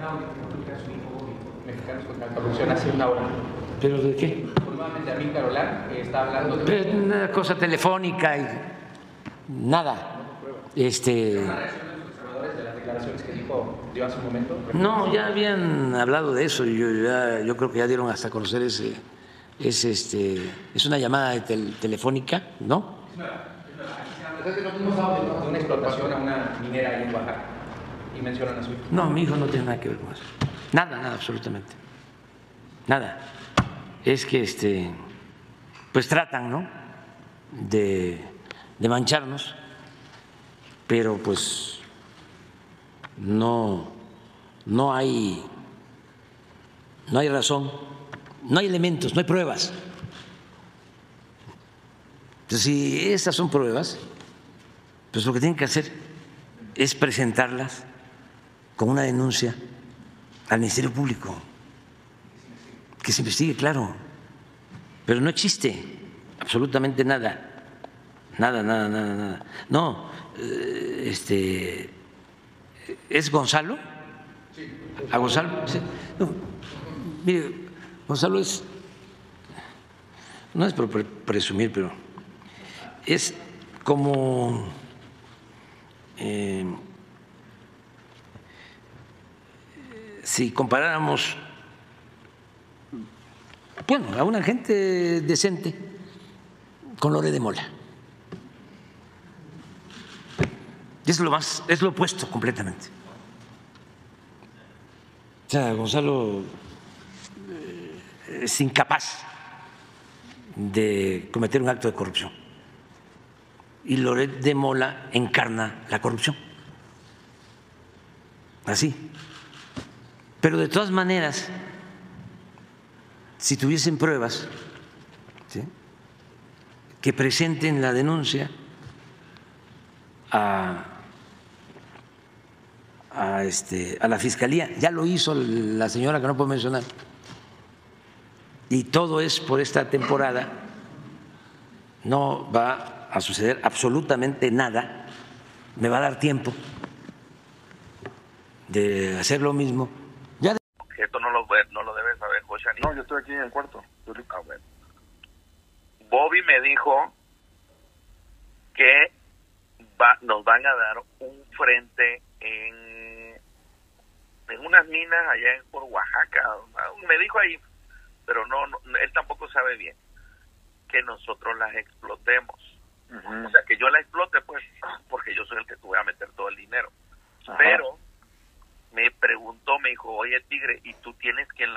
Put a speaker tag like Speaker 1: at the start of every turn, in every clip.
Speaker 1: audio que publica su hijo Mexicanos contra la Corrupción hace una hora.
Speaker 2: ¿Pero de qué?
Speaker 1: Nuevamente a mí, Carolán, que está hablando de...
Speaker 2: Pero una cosa telefónica y nada.
Speaker 1: ¿Una reacción de los observadores de las declaraciones que dio hace un momento?
Speaker 2: No, ya habían hablado de eso y yo creo que ya dieron hasta a conocer es una llamada telefónica, ¿no?
Speaker 1: Entonces, los mismos audios de una explotación a una minera ahí en Oaxaca y mencionan a su hijo.
Speaker 2: No, mi hijo no tiene nada que ver con eso. Nada, absolutamente. Nada. Es que pues tratan, ¿no? De mancharnos, pero pues no hay razón, no hay elementos, no hay pruebas. Entonces, si estas son pruebas, pues lo que tienen que hacer es presentarlas con una denuncia al Ministerio Público, que se investigue, claro, pero no existe absolutamente nada. No, ¿es Gonzalo?
Speaker 1: Sí.
Speaker 2: ¿A Gonzalo? Sí. No, mire, Gonzalo no es por presumir, pero es como si comparáramos, bueno, a una gente decente con Loret de Mola. Es lo opuesto completamente. O sea, Gonzalo es incapaz de cometer un acto de corrupción y Loret de Mola encarna la corrupción. Así. Pero de todas maneras, si tuviesen pruebas, ¿sí?, que presenten la denuncia a la Fiscalía. Ya lo hizo la señora que no puedo mencionar. Y todo es por esta temporada. No va a suceder absolutamente nada. Me va a dar tiempo de hacer lo mismo.
Speaker 3: Esto no lo debes saber, José.
Speaker 4: No, yo estoy aquí en el cuarto.
Speaker 3: Ah, bueno. Bobby me dijo que nos van a dar un frente en unas minas allá por Oaxaca. Me dijo ahí, pero no, él tampoco sabe bien, que nosotros las explotemos. O sea, que yo la explote, pues, porque yo soy el que te voy a meter todo el dinero. Ajá. Pero me preguntó, me dijo, oye, Tigre, ¿y tú tienes que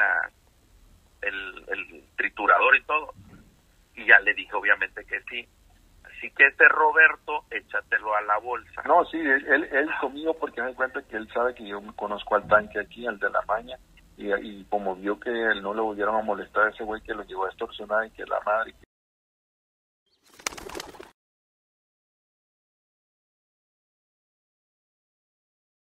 Speaker 3: el triturador y todo? Y ya le dije, obviamente que sí. Así que Roberto, échatelo a la bolsa.
Speaker 4: No, sí, él conmigo, porque me cuenta que él sabe que yo conozco al tanque aquí, al de la maña, y como vio que él no le volvieron a molestar a ese güey que lo llevó a extorsionar y que la madre...